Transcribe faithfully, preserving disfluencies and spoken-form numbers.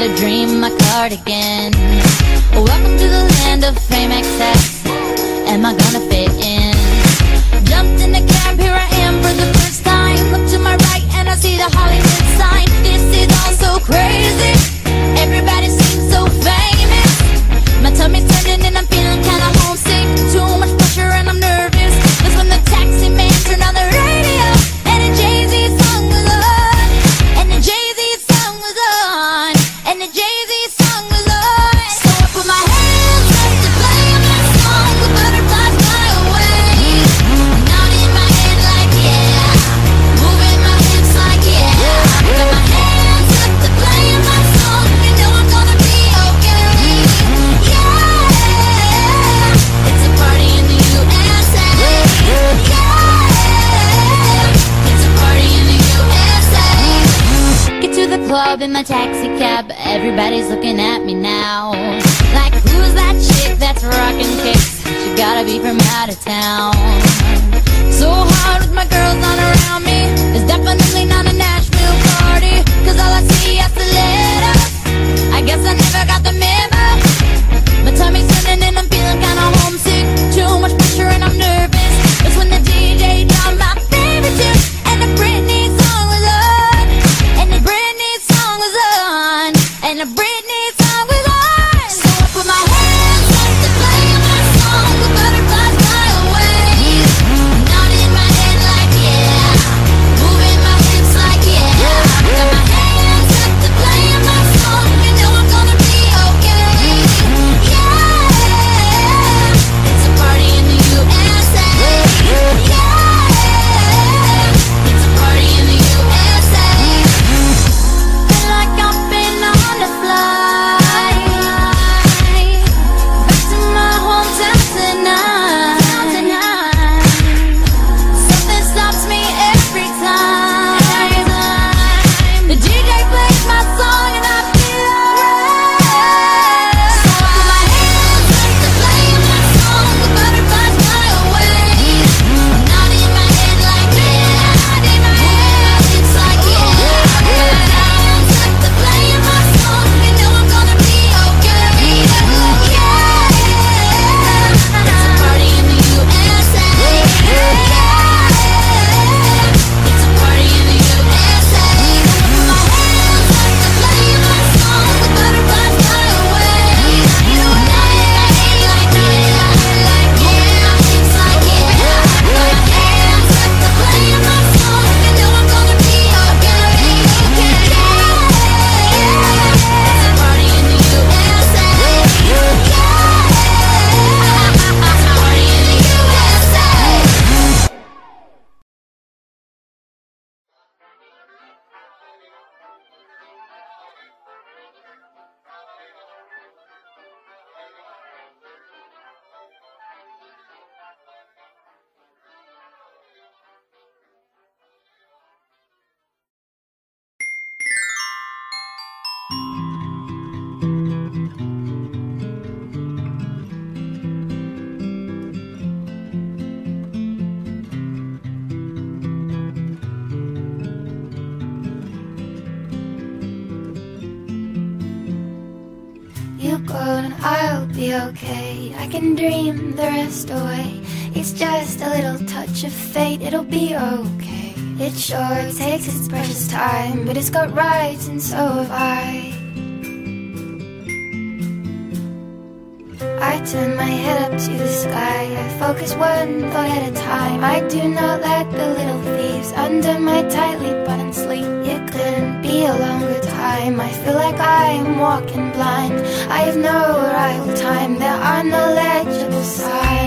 the dream, my cardigan. Welcome to the land of fame excess. Am I gonna fit in? Jumped in the cab, here I am for the first time. Look to my right and I see the Hollywood sign. This is all so crazy. Everybody seems so famous. My tummy's turning and I'm feeling kinda homesick. Too much pressure and I'm nervous. That's when the taxi man turned on the radio and the Jay-Z song was on. And the Jay-Z song was on. And the Jay-Z song was on. So I put my hands up to play my song. The butterflies fly away. Not in my head like yeah. Moving my hips like yeah. Got my hands up to play my song. You know I'm gonna be okay. Yeah. It's a party in the U S A. Yeah. It's a party in the U S A. Get to the club in my taxi cab. Everybody's looking at me now. Like, who's that chick that's rockin' kicks? She gotta be from out of town. So hard with my girls not around me. It's definitely not a Nashville party. Cause all I see is the letters. I guess I never got the memo. My tummy's turning and I'm feeling kinda homesick. Too much pressure and I'm nervous. That's when the D J dropped my favorite tune. And the Britney song was on. And the Britney song was on. And the Britney song was on. So I put my hands up to play my song. The butterflies fly away. Not in my head like yeah. Moving my hips like yeah. Got my hands up to play my song. You know I'm gonna be okay. Yeah. It's a party in the U S A. Yeah. It's a party in the U S A. Feel like I've been on a flight back to my hometown tonight. Something stops me every time. The D J plays my song and I feel alright. So I put my hands up to play my song. The butterflies fly away. Not in my head like yeah. Moving my hips like yeah. Got my hands up to play my song. You know I'm gonna be okay. Yeah. It's a party in the U S A. Yeah. It's a party in the U S A. Put my hands up to play my song. The butterflies fly away. Not in my head like yeah. Moving my hips like yeah. Got my hands up to play my song. You know I'm gonna be okay. Yeah. It's a party in the U S A. Yeah. It's a party in the U S A. You go and I'll be okay. I can dream the rest away. It's just a little touch of fate. It'll be okay. It sure takes its precious time, but it's got rights and so have I. I turn my head up to the sky. I focus one thought at a time. I do not let the little thieves under my tightly buttoned sleeve. It couldn't be a longer time. I feel like I'm walking blind. I have no arrival time. There are no legible signs.